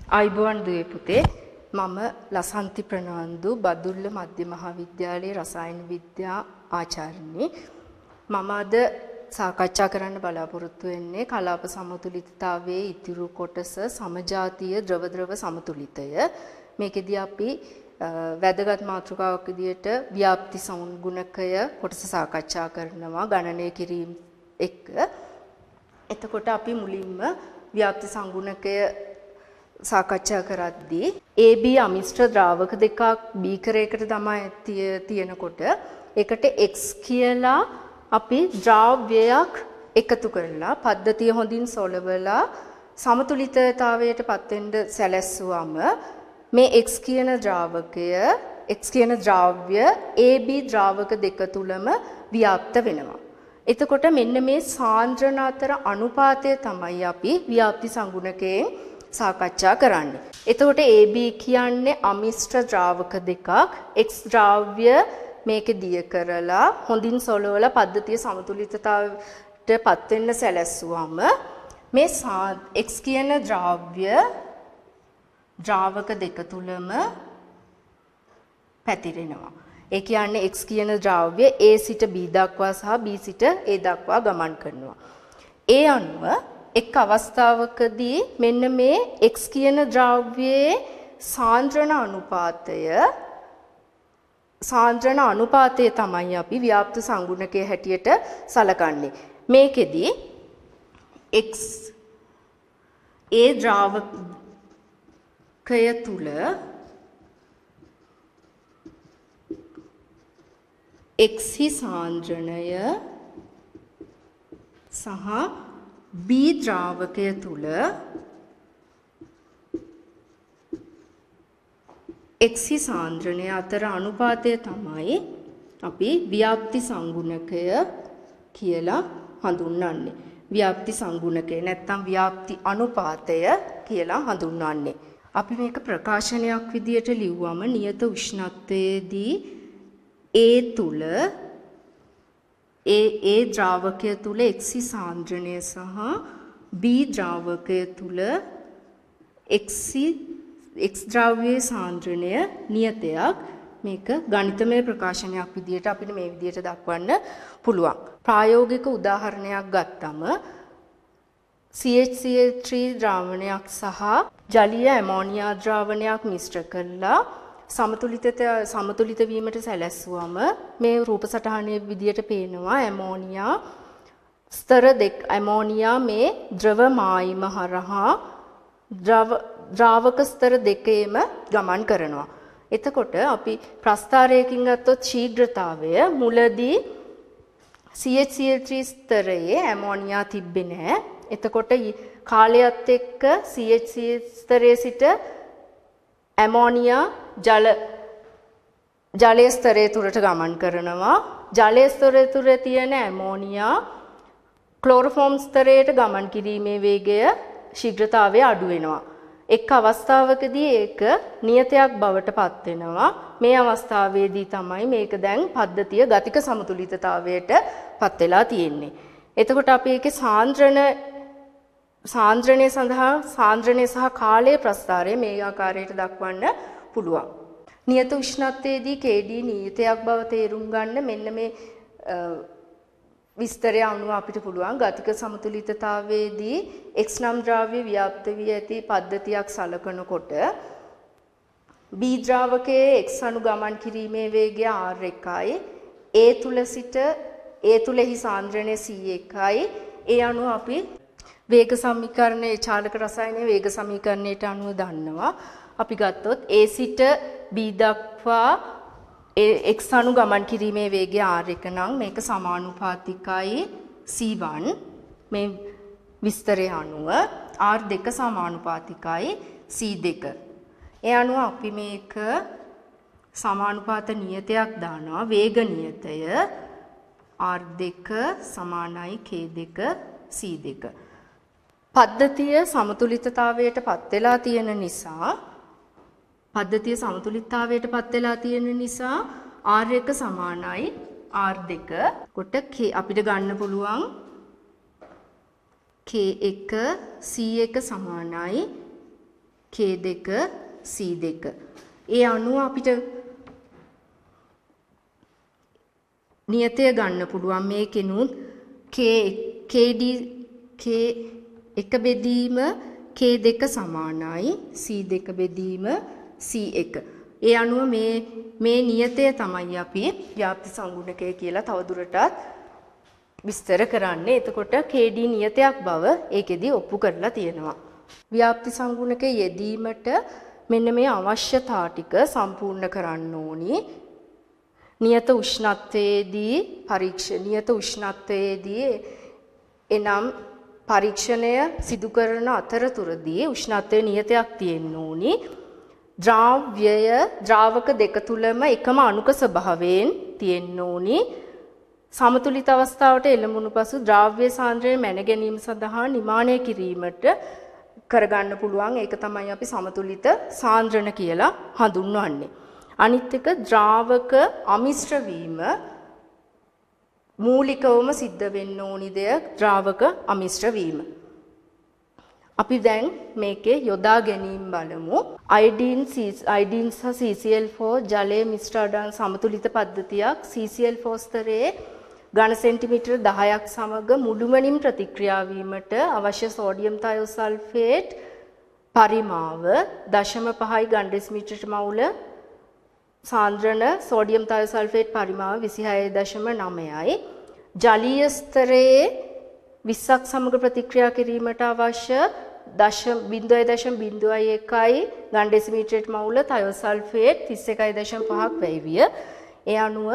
ආයුබෝවන් දුවේ පුතේ මම ලසන්ති ප්‍රනාන්දු බදුල්ල මධ්‍ය මහාවිද්‍යාලයේ රසායන විද්‍යා ආචාර්යනි මම අද සාකච්ඡා කරන්න බලාපොරොත්තු වෙන්නේ කලාප සමතුලිතතාවයේ ඉතිරි කොටස සමජාතීය ද්‍රව සමතුලිතය මේකෙදී අපි වැදගත් මාතෘකාවක් විදිහට ව්‍යාප්ති සංගුණකය කොටස සාකච්ඡා කරනවා ගණනය කිරීම එක්ක එතකොට අපි මුලින්ම ව්‍යාප්ති සංගුණකය සාකච්ඡා කරද්දී AB අමිශ්‍ර ද්‍රාවක දෙකක් බීකරයකට තමයි තියෙනකොට ඒකට X කියලා අපි ද්‍රව්‍යයක් එකතු කරලා පද්ධතිය හොඳින් සොලවලා සමතුලිතතාවයට පත් වෙන්න සැලැස්සුවම මේ X කියන ද්‍රාවකය X කියන ද්‍රව්‍ය AB ද්‍රාවක දෙක තුලම ව්‍යාප්ත වෙනවා. එතකොට මෙන්න මේ සාන්ද්‍රණ අතර අනුපාතය තමයි අපි ව්‍යාප්ති සංගුණකයෙන් සාකච්ඡා කරන්නේ. එතකොට AB කියන්නේ අමිශ්‍ර ද්‍රාවක දෙකක් X ද්‍රව්‍ය මේක දිය කරලා හොඳින් සොලවලා පද්ධතිය සමතුලිතතාවයට පත් වෙන්න සැලැස්සුවම මේ X කියන ද්‍රාවක දෙක තුලම පැතිරෙනවා. ඒ කියන්නේ X කියන ද්‍රව්‍ය A සිට B දක්වා සහ B සිට A දක්වා ගමන් කරනවා. ඒ අනුව එක් අවස්ථාවකදී මෙන්න මේ X කියන ද්‍රව්‍යයේ සාන්ද්‍රණ අනුපාතය තමයි අපි ව්‍යාප්ත සංගුණකයේ හැටියට සලකන්නේ. මේකෙදී X A ද්‍රාවකය තුල X සාන්ද්‍රණය සහ B ද්‍රාවකය තුල X සාන්ද්‍රණය අතර අනුපාතය තමයි අපි ව්‍යාප්ති සංගුණකය කියලා හඳුන්වන්නේ. ව්‍යාප්ති සංගුණකය නැත්නම් ව්‍යාප්ති අනුපාතය කියලා හඳුන්වන්නේ. අපි මේක ප්‍රකාශනයක් විදියට ලිව්වම නියත උෂ්ණත්වයේදී A තුල A ද්‍රාවකය තුල X සාන්ද්‍රණය සහ B ද්‍රාවකය තුල X ද්‍රව්‍යයේ සාන්ද්‍රණය නියතයක් මේක ගණිතමය ප්‍රකාශනයක් විදියට අපිට මේ විදියට දක්වන්න පුළුවන්. ප්‍රායෝගික උදාහරණයක් ගත්තම CHCl3 ද්‍රාවණයක් සහ ජලීය ඇමෝනියා ද්‍රාවණයක් මිශ්‍ර කරලා සමතුලිත වීමට සැලැස්සුවම මේ රූප සටහනේ විදියට පේනවා ඇමෝනියා ස්තර දෙක ඇමෝනියා මේ ද්‍රව මායිම හරහා ද්‍රාවක ස්තර දෙකේම ගමන් කරනවා. එතකොට අපි ප්‍රස්ථාරයකින් ගත්තොත් ශීඝ්‍රතාවය මුලදී CHCl3 ස්තරයේ ඇමෝනියා තිබ්බේ නැහැ. එතකොට කාලයත් එක්ක CHCl ස්තරයේ සිට ඇමෝනියා ජලයේ ස්තරය තුරට ගමන් කරනවා. ජලයේ ස්තරය තුර තියෙන ඇමෝනියා ක්ලෝරෝෆෝම් ස්තරයට ගමන් කිරීමේ වේගය ශීඝ්‍රතාවය අඩු වෙනවා. එක් අවස්ථාවකදී ඒක නියතයක් බවට පත් වෙනවා. මේ අවස්ථාවේදී තමයි මේක දැන් පද්ධතිය ගතික සමතුලිතතාවයට පත් වෙලා තියෙන්නේ. එතකොට අපි ඒකේ සාන්ද්‍රණය සඳහා සාන්ද්‍රණය සහ කාලයේ ප්‍රස්ථාරය මේ ආකාරයට දක්වන්න පුළුවන්. නියත උෂ්ණත්වයේදී KD නියතයක් බව තේරුම් ගන්න මෙන්න මේ විස්තරය අනුව අපිට පුළුවන් ගතික සමතුලිතතාවයේදී X නම් ද්‍රව්‍ය ව්‍යාප්ත වී ඇති පද්ධතියක් සලකනකොට B ද්‍රාවකයේ X අණු ගමන් කිරීමේ වේගය r1යි A තුල සිට A තුලෙහි සාන්ද්‍රණය c1යි ඒ අනුව අපි වේග සමීකරණයේ චාලක රසායනයේ වේග සමීකරණයට අනුව දන්නවා. අපි ගත්තොත් A සිට B දක්වා X අණු ගමන් කිරීමේ වේගය r1 නම් මේක සමානුපාතිකයි c1 මේ විස්තරය අනුව r2 සමානුපාතිකයි c2. ඒ අනුව අපි මේක සමානුපාත නියතයක් දානවා වේග නියතය r2 සමානයි k2 c2. පද්ධතිය සමතුලිතතාවයට පත් වෙලා තියෙන නිසා R1 සමානයි R2 කොට අපිට ගන්න පුළුවන් K1 C1 සමානයි K2 C2. ඒ අනුව අපිට නියතය ගන්න පුළුවන් මේකෙනුත් KD K1 බෙදීම K2 සමානයි C2 බෙදීම C1. ඒ අනුව මේ නියතය තමයි අපි ව්‍යාප්ති සංගුණකය කියලා තවදුරටත් විස්තර කරන්නේ. එතකොට KD නියතයක් බව ඒකෙදි ඔප්පු කරලා තියෙනවා. ව්‍යාප්ති සංගුණකයේ යෙදීමට මෙන්න මේ අවශ්‍යතා ටික සම්පූර්ණ කරන්න ඕනි. නියත උෂ්ණත්වයේදී නියත උෂ්ණත්වයේදී එනම් පරීක්ෂණය සිදු කරන අතරතුරදී උෂ්ණත්වයේ නියතයක් තියෙන්න ඕනි. ද්‍රාවක දෙක තුලම එකම අණුක ස්වභාවයෙන් තියෙන්න ඕනි. සමතුලිත අවස්ථාවට එළඹුණු පසු ද්‍රව්‍ය සාන්ද්‍රණය මැන ගැනීම සඳහා නිමාණය කිරීමට කරගන්න පුළුවන්. ඒක තමයි අපි සමතුලිත සාන්ද්‍රණ කියලා හඳුන්වන්නේ. අනිත් එක ද්‍රාවක අමිශ්‍ර වීම මූලිකවම සිද්ධ වෙන්න ඕනි දෙයක් ද්‍රාවක අමිශ්‍ර වීම. අපි දැන් මේකේ යොදා ගැනීම බලමු. අයඩීන් සහ CCl4 ජලයේ මිශ්‍ර අඩං සමතුලිත පද්ධතියක් CCl4 ස්තරයේ ඝන සෙන්ටිමීටර 10ක් සමග මුළුමනින් ප්‍රතික්‍රියා වීමට අවශ්‍ය සෝඩියම් තයෝසල්ෆේට් පරිමාව 0.5 ඝන ඩෙසිමීටරට මවුල සාන්ද්‍රණ සෝඩියම් තයෝසල්ෆේට් පරිමාව 26.9යි. ජලීය ස්තරයේ 20ක් සමග ප්‍රතික්‍රියා කිරීමට අවශ්‍ය 0.01 ඝන ඩෙසිමීටරට මවුල තයෝසල්ෆේට් 31.5ක් වැයි විය. ඒ අනුව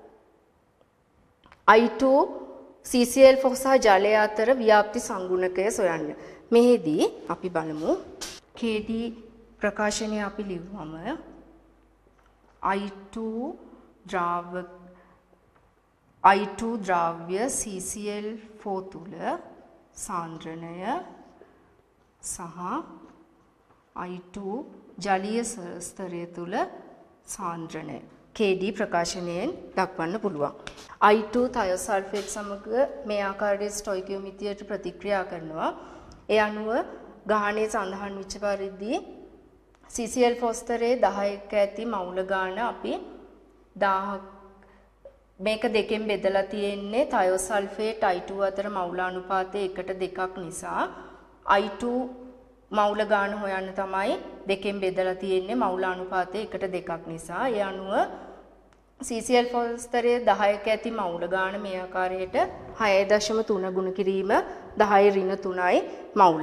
I2 CCl4 සහ ජලය අතර ව්‍යාප්ති සංගුණකය සොයන්න. මෙහිදී අපි බලමු KD ප්‍රකාශනය අපි ලිව්වම I2 ද්‍රව්‍ය CCl4 තුල සාන්ද්‍රණය සහ I2 ජලීය ස්තරය තුල සාන්ද්‍රණය KD ප්‍රකාශනයෙන් දක්වන්න පුළුවන්. I2 තයෝසල්ෆේට් සමග මේ ආකාරයේ ස්ටොයිකියෝමීටරයට ප්‍රතික්‍රියා කරනවා. ඒ අනුව ගාහණයේ සඳහන් වෙච්ච පරිදි CCl4 ස්තරයේ 10ක ඇති මවුල ගාන අපි 1000 මේක දෙකෙන් බෙදලා තියෙන්නේ තයෝසල්ෆේට් I2 අතර මවුල අනුපාතය 1:2ක් නිසා I2 මවුල ගාන හොයන්න තමයි දෙකෙන් බෙදලා තියෙන්නේ මවුල අනුපාතය 1:2ක් නිසා. ඒ අනුව CCl4 ස්තරයේ 10ක ඇති මවුල ගාන මේ ආකාරයට 6.3 ගුණ කිරීම 10⁻3යි මවුල.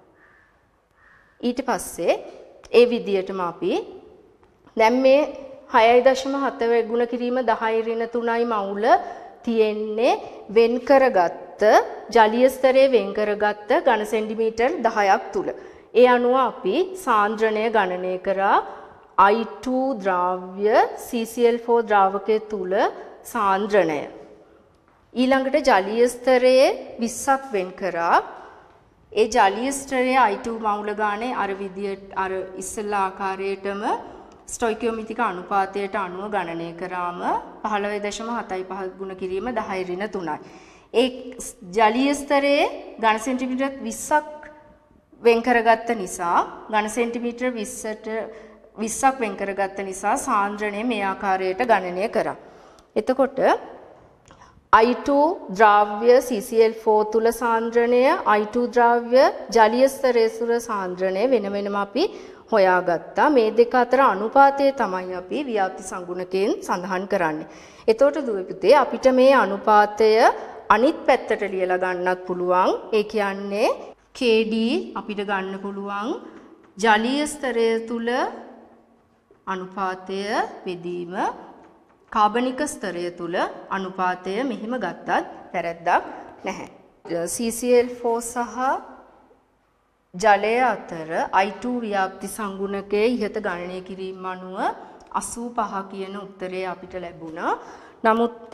ඊට පස්සේ ඒ විදියටම අපි දැන් මේ 6.7 ගුණ කිරීම 10⁻3යි මවුල තියෙන්නේ වෙන් කරගත්ත ජලීය ස්තරයේ වෙන් කරගත්ත ඝන සෙන්ටිමීටර් 10ක් තුල. ඒ අනුව අපි සාන්ද්‍රණය ගණනය කරා I2 ද්‍රව්‍ය CCl4 ද්‍රාවකයේ තුල සාන්ද්‍රණය. ඊළඟට ජලීය ස්තරයේ 20ක් වෙන් කරා. ඒ ජලීය ස්තරයේ I2 මවුල ගානේ අර විදියට අර ඉස්සෙල්ලා ආකාරයටම ස්ටොයිකියෝමීට්‍රික අනුපාතයට අනුව ගණනය කරාම 15.75 ගුණ කිරීම 10⁻3යි. ඒ ජලීය ස්තරයේ ඝන සෙන්ටිමීටර් 20ක් වෙන් කරගත්ත නිසා ඝන සෙන්ටිමීටර් 20ක් වෙන් කරගත්ත නිසා සාන්ද්‍රණය මේ ආකාරයට ගණනය කරා. එතකොට I2 ද්‍රව්‍ය CCl4 තුල සාන්ද්‍රණය I2 ද්‍රව්‍ය ජලීය ස්තරයේ තුල සාන්ද්‍රණය වෙන වෙනම අපි හොයාගත්තා. මේ දෙක අතර අනුපාතය තමයි අපි ව්‍යාප්ති සංගුණකයෙන් සඳහන් කරන්නේ. එතකොට දුවේ පුතේ අපිට මේ අනුපාතය අනිත් පැත්තට ලියලා ගන්නත් පුළුවන්. ඒ කියන්නේ KD අපිට ගන්න පුළුවන් ජලීය ස්තරය තුල අනුපාතය බෙදීම කාබනික ස්තරය තුල අනුපාතය මෙහිම ගත්තත් වැරැද්දක් නැහැ. CCl4 සහ ජලය අතර I2 ව්‍යාප්ති සංගුණකයේ ඉහත ගණනය කිරීම අනුව 85 කියන උත්තරය අපිට ලැබුණා. නමුත්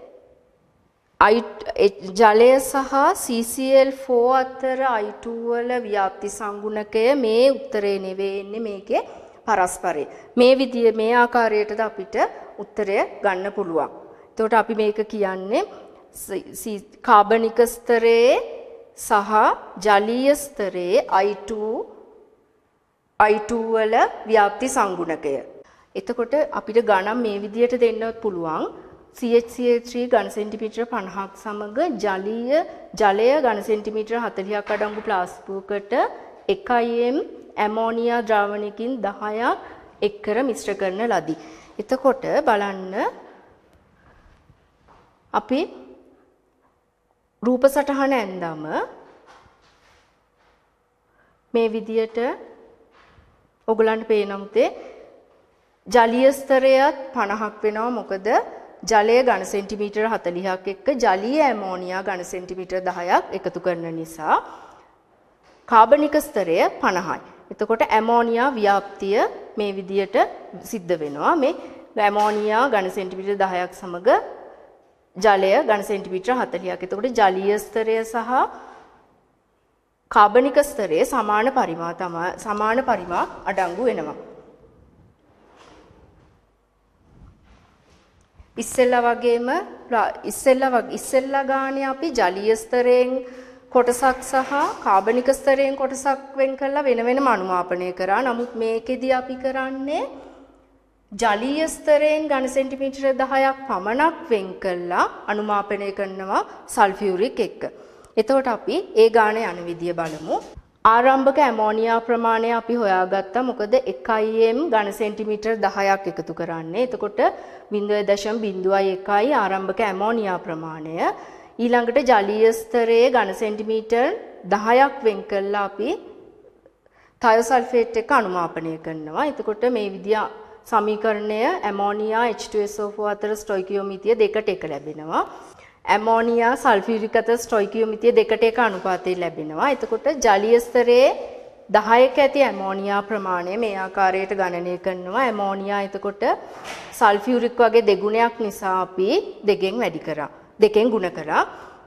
ජලය සහ CCl4 අතර I2 වල ව්‍යාප්ති සංගුණකය මේ උත්තරේ නෙවෙන්නේ මේකේ පරස්පරය. මේ ආකාරයටද අපිට උත්තරය ගන්න පුළුවන්. එතකොට අපි මේක කියන්නේ කාබනික ස්තරයේ සහ ජලීය ස්තරයේ I2 වල ව්‍යාප්ති සංගුණකය. එතකොට අපිට ගණන් මේ විදිහට දෙන්න පුළුවන්. CH3 ඝන සෙන්ටිමීටර 50ක් සමග ජලය ඝන සෙන්ටිමීටර 40ක් අඩංගු ප්ලාස්ටිකයකට 1m ඇමෝනියා ද්‍රාවණයකින් 10ක් එක් කර මිශ්‍ර කරන ලදී. එතකොට බලන්න අපි රූප සටහන ඇන්දම මේ විදියට ඔයගලන්ට පේනමුතේ ජලීය ස්තරයත් 50ක් වෙනවා. මොකද ජලය ඝන සෙන්ටිමීටර 40ක් එක්ක ජලීය ඇමෝනියා ඝන සෙන්ටිමීටර 10ක් එකතු කරන නිසා කාබනික ස්තරය 50යි. එතකොට ඇමෝනියා ව්‍යාප්තිය මේ විදියට සිද්ධ වෙනවා. මේ ඇමෝනියා ඝන සෙන්ටිමීටර 10ක් සමග ජලය ඝන සෙන්ටිමීටර 40ක්. එතකොට ජලීය ස්තරය සහ කාබනික ස්තරයේ සමාන පරිමා අඩංගු වෙනවා. ඉස්සෙල්ලා ගානේ අපි ජලීය ස්තරයෙන් කොටසක් සහ කාබනික ස්තරයෙන් කොටසක් වෙන් කරලා වෙන වෙනම අනුමාපනය කරා. නමුත් මේකෙදි අපි කරන්නේ ජලීය ස්තරයෙන් ඝන සෙන්ටිමීටර 10ක් පමණක් වෙන් කරලා අනුමාපනය කරනවා සල්ෆියුරික් එක්ක. එතකොට අපි ඒ ගානේ යන විදිය බලමු. ආරම්භක ඇමෝනියා ප්‍රමාණය අපි හොයාගත්තා. මොකද 1m ඝන සෙන්ටිමීටර 10ක් එකතු කරන්නේ. එතකොට 0.01යි ආරම්භක ඇමෝනියා ප්‍රමාණය. ඊළඟට ජලීය ස්තරයේ ඝන සෙන්ටිමීටර 10ක් වෙන් කළා අපි තයෝසල්ෆේට් එක අනුමාපනය කරනවා. එතකොට මේ විදිය සමීකරණය ඇමෝනියා H2SO4 අතර ස්ටොයිකියෝමිතිය 2:1 ලැබෙනවා. ඇමෝනියා සල්ෆියුරික් අතර ස්ටොයිකියෝමිතිය 2:1 අනුපාතය ලැබෙනවා. එතකොට ජලීය ස්තරයේ 10ක ඇති ඇමෝනියා ප්‍රමාණය මේ ආකාරයට ගණනය කරනවා. ඇමෝනියා එතකොට සල්ෆියුරික් වගේ දෙගුණයක් නිසා අපි දෙකෙන් ගුණ කරා.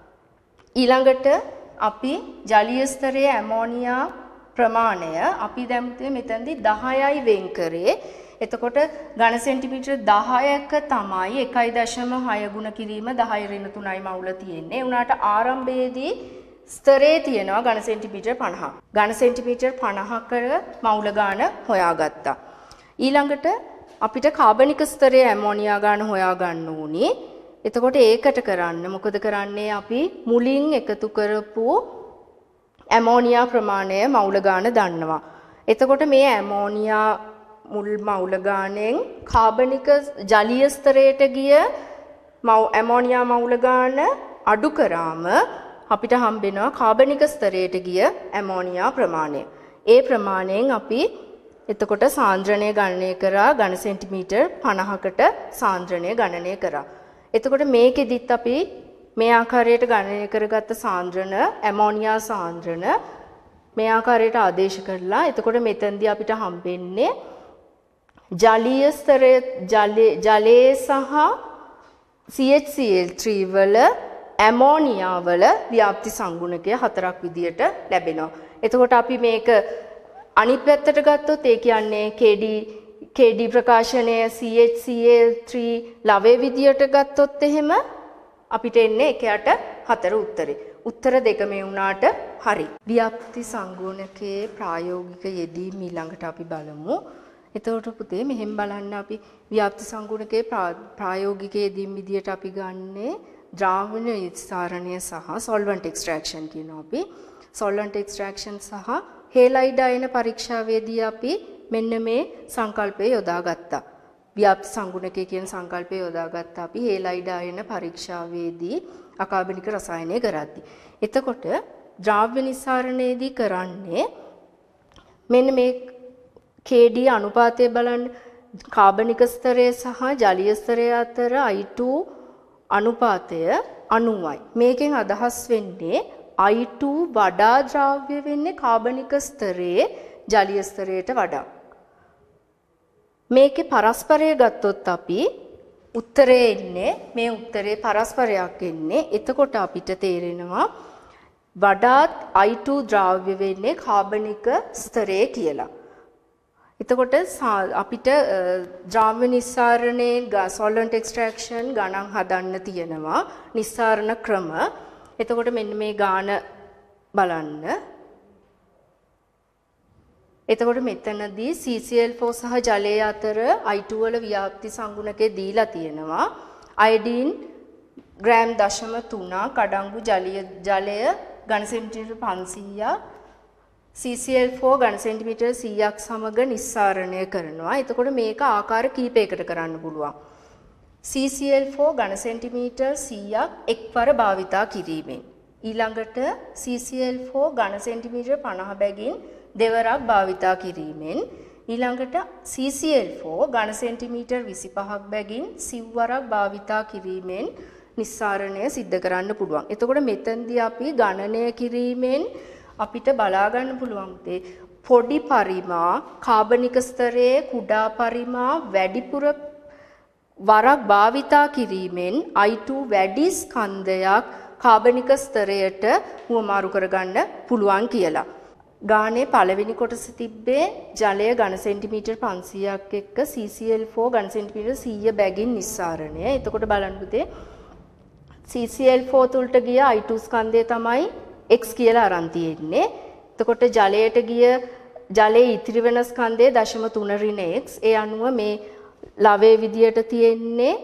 ඊළඟට අපි ජලීය ස්තරයේ ඇමෝනියා ප්‍රමාණය අපි දැම්මේ මෙතනදී 10යි වෙන් කරේ. එතකොට ඝන සෙන්ටිමීටර 10ක තමයි 1.6 ගුණ කිරීම 10 ඍණ 3යි මවුල තියෙන්නේ. ඒ වුණාට ආරම්භයේදී ස්තරයේ තියෙනවා ඝන සෙන්ටිමීටර 50. ඝන සෙන්ටිමීටර 50ක මවුල ගාන හොයාගත්තා. ඊළඟට අපිට කාබනික ස්තරයේ ඇමෝනියා ගාන හොයාගන්න ඕනේ. එතකොට ඒකට කරන්න මොකද කරන්නේ අපි මුලින් එකතු කරපු ඇමෝනියා ප්‍රමාණය මවුල ගාන දන්නවා. එතකොට මේ ඇමෝනියා මුල් මවුල ගානෙන් කාබනික ජලීය ස්තරයට ගිය ඇමෝනියා මවුල ගාන අඩු කරාම අපිට හම්බෙනවා කාබනික ස්තරයට ගිය ඇමෝනියා ප්‍රමාණය. ඒ ප්‍රමාණයෙන් අපි එතකොට සාන්ද්‍රණය ගණනය කරා ඝන සෙන්ටිමීටර 50කට සාන්ද්‍රණය ගණනය කරා. එතකොට මේකෙදිත් අපි මේ ආකාරයට ගණනය කරගත්ත සාන්ද්‍රණ ඇමෝනියා සාන්ද්‍රණ මේ ආකාරයට ආදේශ කරලා එතකොට මෙතෙන්දී අපිට හම්බෙන්නේ ජලීය ස්තරයේ ජලයේ සහ CHCl3 වල ඇමෝනියා වල ව්‍යාප්ති සංගුණකය 4ක් විදියට ලැබෙනවා. එතකොට අපි මේක අනිත් පැත්තට ගත්තොත් ඒ කියන්නේ KD ප්‍රකාශනය CHCl3 ලවයේ විදියට ගත්තොත් එහෙම අපිට එන්නේ 1/4 උත්තරේ. උත්තර දෙක මේ වුණාට හරි. ව්‍යාප්ති සංගුණකයේ ප්‍රායෝගික යෙදීම් ඊළඟට අපි බලමු. එතකොට පුතේ මෙහෙම බලන්න අපි ව්‍යාප්ති සංගුණකයේ ප්‍රායෝගික යෙදීම් විදියට අපි ගන්නේ ද්‍රාවණ විස්තරණය සහ solvent extraction කියනවා අපි. solvent extraction සහ halide අයන පරීක්ෂාවේදී අපි මෙන්න මේ සංකල්පය යොදාගත්තා. ව්‍යාප්ති සංගුණකය කියන සංකල්පය යොදාගත්තා අපි halide අයන පරීක්ෂාවේදී අකාබනික රසායනය කරද්දී. එතකොට ද්‍රාව්‍ය නිස්සාරණයේදී කරන්නේ මෙන්න මේ KD අනුපාතය බලන්න කාබනික ස්තරය සහ ජලීය ස්තරය අතර I2 අනුපාතය 90යි. මේකෙන් අදහස් වෙන්නේ I2 වඩා ද්‍රාව්‍ය වෙන්නේ කාබනික ස්තරයේ ජලීය ස්තරයට වඩා. මේකේ පරස්පරය ගත්තොත් අපි උත්තරේ එන්නේ මේ උත්තරේ පරස්පරයක් එන්නේ. එතකොට අපිට තේරෙනවා වඩාත් I2 ද්‍රාව්‍ය වෙන්නේ කාබනික ස්තරයේ කියලා. එතකොට අපිට ද්‍රාව්‍ය නිස්සාරණයේ solvent extraction ගණන් හදන්න තියෙනවා නිස්සාරණ ක්‍රම. එතකොට මෙන්න මේ ගාන බලන්න. එතකොට මෙතනදී CCl4 සහ ජලය අතර I2 වල ව්‍යාප්ති සංගුණකේ දීලා තියෙනවා. අයඩීන් ග්‍රෑම් 0.3ක් අඩංගු ජලය ඝන සෙන්ටිමීටර් 500ක් CCl4 ඝන සෙන්ටිමීටර් 100ක් සමග නිස්සාරණය කරනවා. එතකොට මේක ආකාර කීපයකට කරන්න පුළුවන්. CCl4 ඝන සෙන්ටිමීටර් 100ක් එක්වර භාවිතා කිරීමෙන්. ඊළඟට CCl4 ඝන සෙන්ටිමීටර් 50 බැගින් දෙවරක් භාවිතා කිරීමෙන්. ඊළඟට CCl4 ඝන සෙන්ටිමීටර් 25ක් බැගින් සිව්වරක් භාවිතා කිරීමෙන් නිස්සාරණය සිද්ධ කරන්න පුළුවන්. එතකොට මෙතෙන්දී අපි ගණනය කිරීමෙන් අපිට බලා ගන්න පුළුවන් පොඩි පරිමා කාබනික ස්තරයේ කුඩා පරිමා වැඩිපුර වරක් භාවිතා කිරීමෙන් I2 වැඩි ස්කන්ධයක් කාබනික ස්තරයට හුවමාරු කරගන්න පුළුවන් කියලා. ගානේ පළවෙනි කොටස තිබ්බේ ජලය ඝන සෙන්ටිමීටර් 500ක් එක්ක CCl4 ඝන සෙන්ටිමීටර් 100 බැගින් නිස්සාරණය. එතකොට බලන්න පුතේ CCl4 තුලට ගිය I2 ස්කන්ධය තමයි x කියලා අරන් තියෙන්නේ. එතකොට ජලයට ගිය ජලයේ ඉතිරි වෙන ස්කන්ධය 0.3 ඍණ x. ඒ අනුව මේ ලවයේ විදියට තියෙන්නේ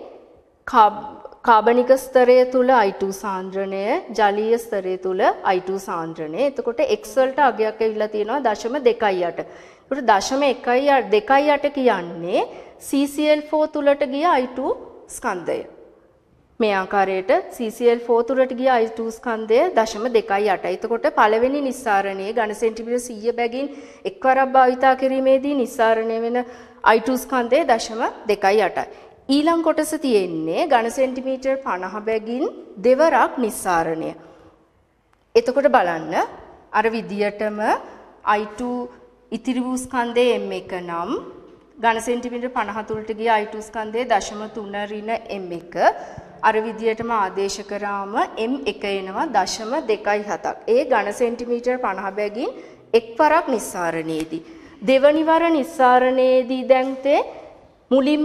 කාබනික ස්තරය තුල I2 සාන්ද්‍රණය, ජලීය ස්තරය තුල I2 සාන්ද්‍රණය. එතකොට x වලට අගයක් ඇවිල්ලා තියෙනවා 0.28. ඒකට 0.128 කියන්නේ CCl4 තුලට ගිය I2 ස්කන්ධය. මේ ආකාරයට CCl4 තුලට ගිය I2 ස්කන්ධය 0.28. එතකොට පළවෙනි නිස්සාරණයේ ඝන සෙන්ටිමීටර් 100 බැගින් එක්වරක් භාවිතා කිරීමේදී නිස්සාරණය වෙන I2 ස්කන්ධය 0.28. ඊළඟ කොටස තියෙන්නේ ඝන සෙන්ටිමීටර් 50 බැගින් දෙවරක් නිස්සාරණය. එතකොට බලන්න අර විදියටම I2 ඉතිරි වූ ස්කන්ධය M1 නම් ඝන සෙන්ටිමීටර් 50 තුලට ගිය I2 ස්කන්ධය 0.3 ඍණ M1 අර විදියටම ආදේශ කරාම M1 එනවා 0.27ක්. ඒ ඝන සෙන්ටිමීටර් 50 බැගින් එක්වරක් නිස්සාරණයේදී. දෙවනි වර නිස්සාරණයේදී දැන් තේ මුලින්ම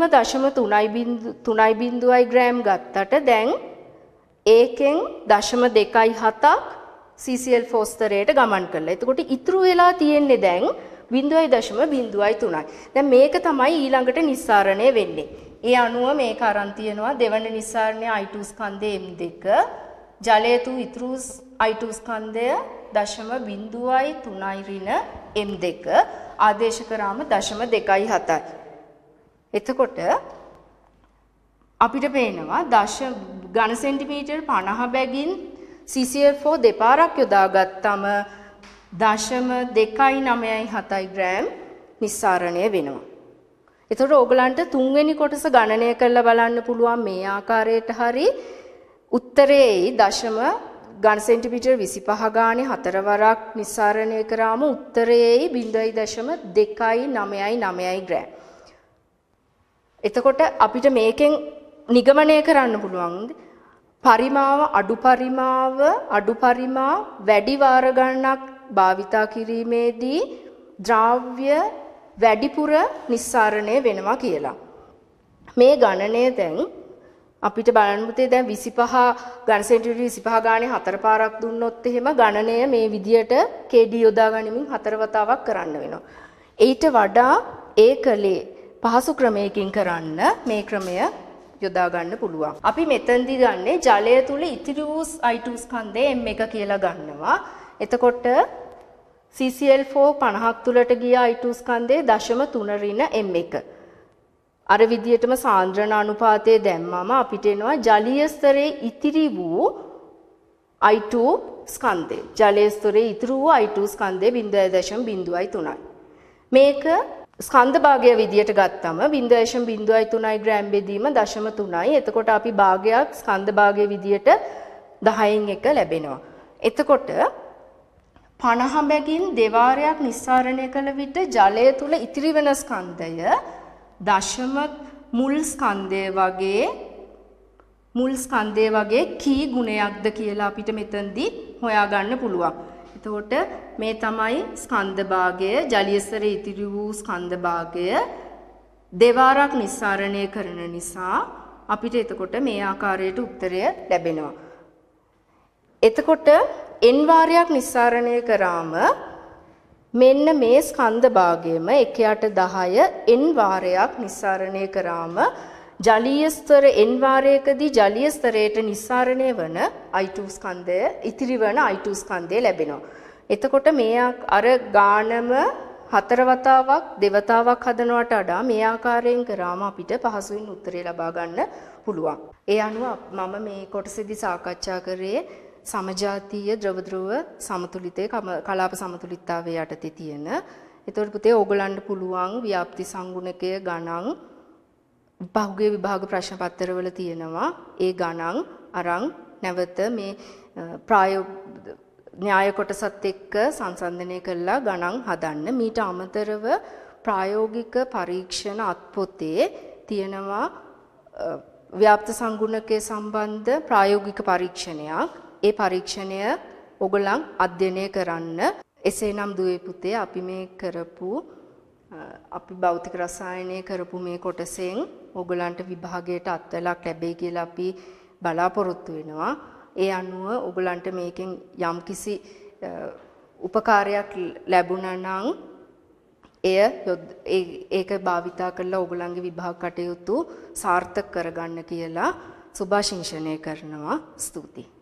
0.3 ග්‍රෑම් ගත්තට දැන් ඒකෙන් 0.27ක් CCl4 ස්තරයට ගමන් කළා. එතකොට ඉතුරු වෙලා තියෙන්නේ දැන් 0.03යි. දැන් මේක තමයි ඊළඟට නිස්සාරණය වෙන්නේ. ඒ අනුව මේක අරන් තියෙනවා දෙවන නිස්සාරණය I2 ස්කන්ධය M2 ජලය තු ඉතුරු I2 ස්කන්ධය 0.03 ඍණ M2 ආදේශ කරාම 0.27යි. එතකොට අපිට පේනවා ඝන සෙන්ටිමීටර් 50 බැගින් CCl4 දෙපාරක් යොදාගත්තම 0.297 ග්‍රෑම් නිස්සාරණය වෙනවා. එතකොට ඕගලන්ට තුන්වෙනි කොටස ගණනය කරලා බලන්න පුළුවන් මේ ආකාරයට හරි උත්තරේ ඝන සෙන්ටිමීටර් 25 ගානේ 4 වරක් නිස්සාරණය කරාම උත්තරේ 0.299 ග්‍රෑම්. එතකොට අපිට මේකෙන් නිගමනය කරන්න පුළුවන් පරිමාව අඩු පරිමා වැඩි වාර ගණනක් භාවිතා කිරීමේදී ද්‍රව්‍ය වැඩිපුර නිස්සාරණය වෙනවා කියලා. මේ ගණනය දැන් අපිට බලන්න පුතේ දැන් 25 ඝන සෙන්ටිමීටර් 25 ගානේ 4 පාරක් දුන්නොත් එහෙම ගණනය මේ විදියට KD යොදා ගනිමින් 4 වතාවක් කරන්න වෙනවා. ඊට වඩා ඒකලේ පහසු ක්‍රමයකින් කරන්න මේ ක්‍රමය යොදා ගන්න පුළුවන්. අපි මෙතෙන්දී ගන්නේ ජලය තුල ඉතිරි වූ I2 ස්කන්ධය M1 කියලා ගන්නවා. එතකොට CCl4 50ක් තුලට ගිය I2 ස්කන්ධය 0.3 ඍණ M1. අර විදියටම සාන්ද්‍රණ අනුපාතය දැම්මම අපිට එනවා ජලීය ස්තරයේ ඉතිරි වූ I2 ස්කන්ධය. ජලීය ස්තරයේ ඉතිරි වූ I2 ස්කන්ධය 0.03යි. මේක ස්කන්ධ භාගය විදියට ගත්තම 0.03 ග්‍රෑම් බෙදීම 0.3යි. එතකොට අපි භාගයක් ස්කන්ධ භාගය විදියට 10න් 1 ලැබෙනවා. එතකොට 50 බැගින් දෙවාරයක් නිස්සාරණය කළ විට ජලය තුල ඉතිරි වෙන ස්කන්ධය මුල් ස්කන්ධය වගේ කී ගුණයක්ද කියලා අපිට මෙතනදී හොයාගන්න පුළුවන්. එතකොට මේ තමයි ස්කන්ධ භාගය ජලීය ස්තරයේ ඉතිරි වූ ස්කන්ධ භාගය දෙවාරක් නිස්සාරණය කරන නිසා අපිට එතකොට මේ ආකාරයට උත්තරය ලැබෙනවා. එතකොට n වාරයක් නිස්සාරණය කරාම මෙන්න මේ ස්කන්ධ භාගයම 1/10 n වාරයක් නිස්සාරණය කරාම ජලීය ස්තර n වාරයකදී ජලීය ස්තරයට නිස්සාරණය වන I2 ස්කන්ධය ඉතිරි වන I2 ස්කන්ධය ලැබෙනවා. එතකොට මේ අර ගානම 4 වතාවක් දෙවතාවක් හදනවට වඩා මේ ආකාරයෙන් කරාම අපිට පහසුවෙන් උත්තරේ ලබා ගන්න පුළුවන්. ඒ අනුව මම මේ කොටසේදී සාකච්ඡා කරේ සමජාතීය ද්‍රව ධ්‍රුව සමතුලිතයේ කලාප සමතුලිතතාවයේ යටතේ තියෙන. ඒතකොට පුතේ ඕගලන්ට පුළුවන් ව්‍යාප්ති සංගුණකය ගණන් පහුගිය විභාග ප්‍රශ්න පත්‍රවල තියෙනවා. ඒ ගණන් අරන් නැවත මේ න්‍යාය කොටසත් එක්ක සංසන්දනය කරලා ගණන් හදන්න. මීට අමතරව ප්‍රායෝගික පරීක්ෂණ අත්පොතේ තියෙනවා ව්‍යාප්ත සංගුණකයේ සම්බන්ධ ප්‍රායෝගික පරීක්ෂණයක්. ඒ පරීක්ෂණය ඔයගොල්ලන් අධ්‍යයනය කරන්න. එසේනම් දුවේ පුතේ අපි මේ කරපු අපි භෞතික රසායනය කරපු මේ කොටසෙන් ඔයගොල්ලන්ට විභාගයට අත්වලක් ලැබෙයි කියලා අපි බලාපොරොත්තු වෙනවා. ඒ අනුව ඔයගොල්ලන්ට මේකෙන් යම්කිසි උපකාරයක් ලැබුණා නම් ඒක භාවිතා කරලා ඔයගොල්ලන්ගේ විභාග කටයුතු සාර්ථක කරගන්න කියලා සුභාශිංසනය කරනවා. ස්තුතියි.